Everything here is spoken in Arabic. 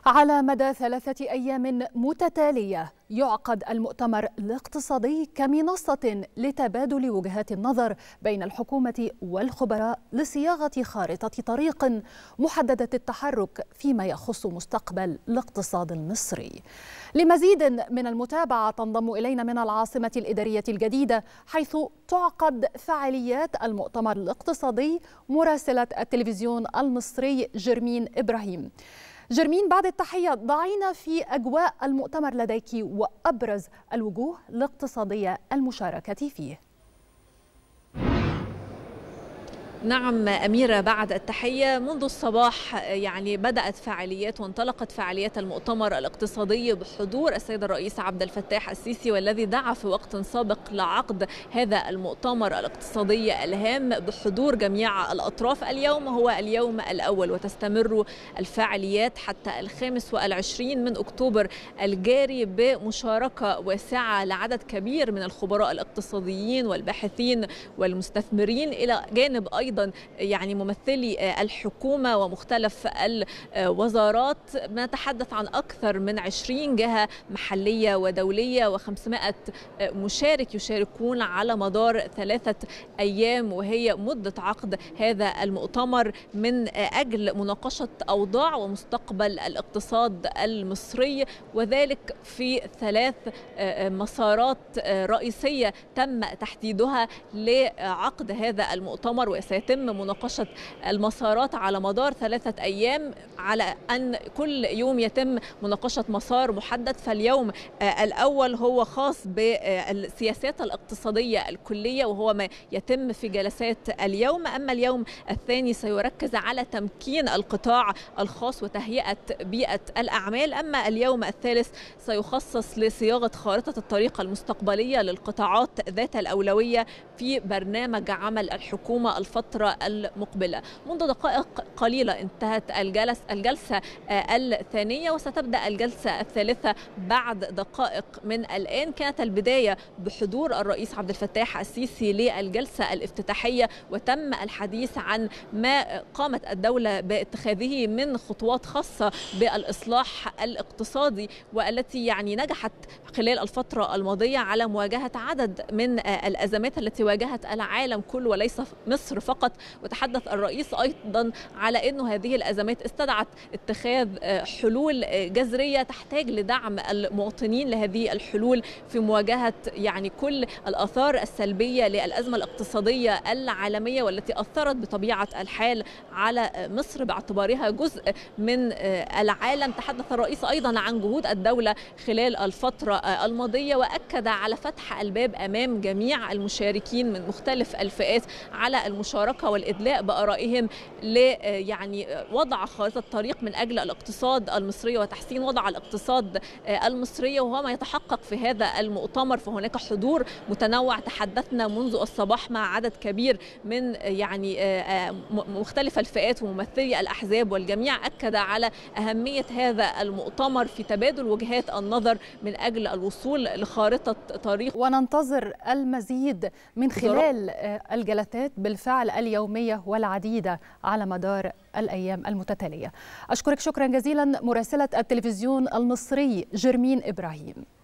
على مدى 3 أيام متتالية يعقد المؤتمر الاقتصادي كمنصة لتبادل وجهات النظر بين الحكومة والخبراء لصياغة خارطة طريق محددة التحرك فيما يخص مستقبل الاقتصاد المصري. لمزيد من المتابعة تنضم إلينا من العاصمة الإدارية الجديدة حيث تعقد فعاليات المؤتمر الاقتصادي مراسلة التلفزيون المصري جرمين إبراهيم. جرمين، بعد التحية ضعينا في أجواء المؤتمر لديك وأبرز الوجوه الاقتصادية المشاركة فيه. نعم أميرة، بعد التحية منذ الصباح بدأت فعاليات وانطلقت فعاليات المؤتمر الاقتصادي بحضور السيد الرئيس عبد الفتاح السيسي، والذي دعا في وقت سابق لعقد هذا المؤتمر الاقتصادي الهام بحضور جميع الأطراف. اليوم هو اليوم الأول وتستمر الفعاليات حتى 25 من أكتوبر الجاري بمشاركة واسعة لعدد كبير من الخبراء الاقتصاديين والباحثين والمستثمرين، إلى جانب أيضا ممثلي الحكومة ومختلف الوزارات. نتحدث عن أكثر من 20 جهة محلية ودولية و500 مشارك يشاركون على مدار 3 أيام، وهي مدة عقد هذا المؤتمر من أجل مناقشة أوضاع ومستقبل الاقتصاد المصري، وذلك في 3 مسارات رئيسية تم تحديدها لعقد هذا المؤتمر، وسيتم مناقشة المسارات على مدار 3 أيام، على أن كل يوم يتم مناقشة مسار محدد. فاليوم الأول هو خاص بالسياسات الاقتصادية الكلية، وهو ما يتم في جلسات اليوم. أما اليوم الثاني سيركز على تمكين القطاع الخاص وتهيئة بيئة الأعمال. أما اليوم الثالث سيخصص لصياغة خارطة الطريق المستقبلية للقطاعات ذات الأولوية في برنامج عمل الحكومة الفترة المقبلة. منذ دقائق قليلة انتهت الجلسة الثانية، وستبدأ الجلسة الثالثة بعد دقائق من الآن. كانت البداية بحضور الرئيس عبد الفتاح السيسي للجلسة الافتتاحية، وتم الحديث عن ما قامت الدولة باتخاذه من خطوات خاصة بالإصلاح الاقتصادي، والتي نجحت خلال الفترة الماضية على مواجهة عدد من الأزمات التي واجهت العالم كله وليس مصر فقط. وتحدث الرئيس أيضا على أن هذه الأزمات استدعت اتخاذ حلول جذرية تحتاج لدعم المواطنين لهذه الحلول في مواجهة كل الآثار السلبية للأزمة الاقتصادية العالمية، والتي أثرت بطبيعة الحال على مصر باعتبارها جزء من العالم. تحدث الرئيس أيضا عن جهود الدولة خلال الفترة الماضية، وأكد على فتح الباب أمام جميع المشاركين من مختلف الفئات على المشاركة والإدلاء بآرائهم لوضع خارطة طريق من أجل الاقتصاد المصري وتحسين وضع الاقتصاد المصري، وهو ما يتحقق في هذا المؤتمر. فهناك حضور متنوع، تحدثنا منذ الصباح مع عدد كبير من مختلف الفئات وممثلي الأحزاب، والجميع أكد على أهمية هذا المؤتمر في تبادل وجهات النظر من أجل الوصول لخارطة طريق. وننتظر المزيد من خلال الجلسات بالفعل اليومية والعديدة على مدار الأيام المتتالية. أشكرك شكرا جزيلا مراسلة التلفزيون المصري جرمين إبراهيم.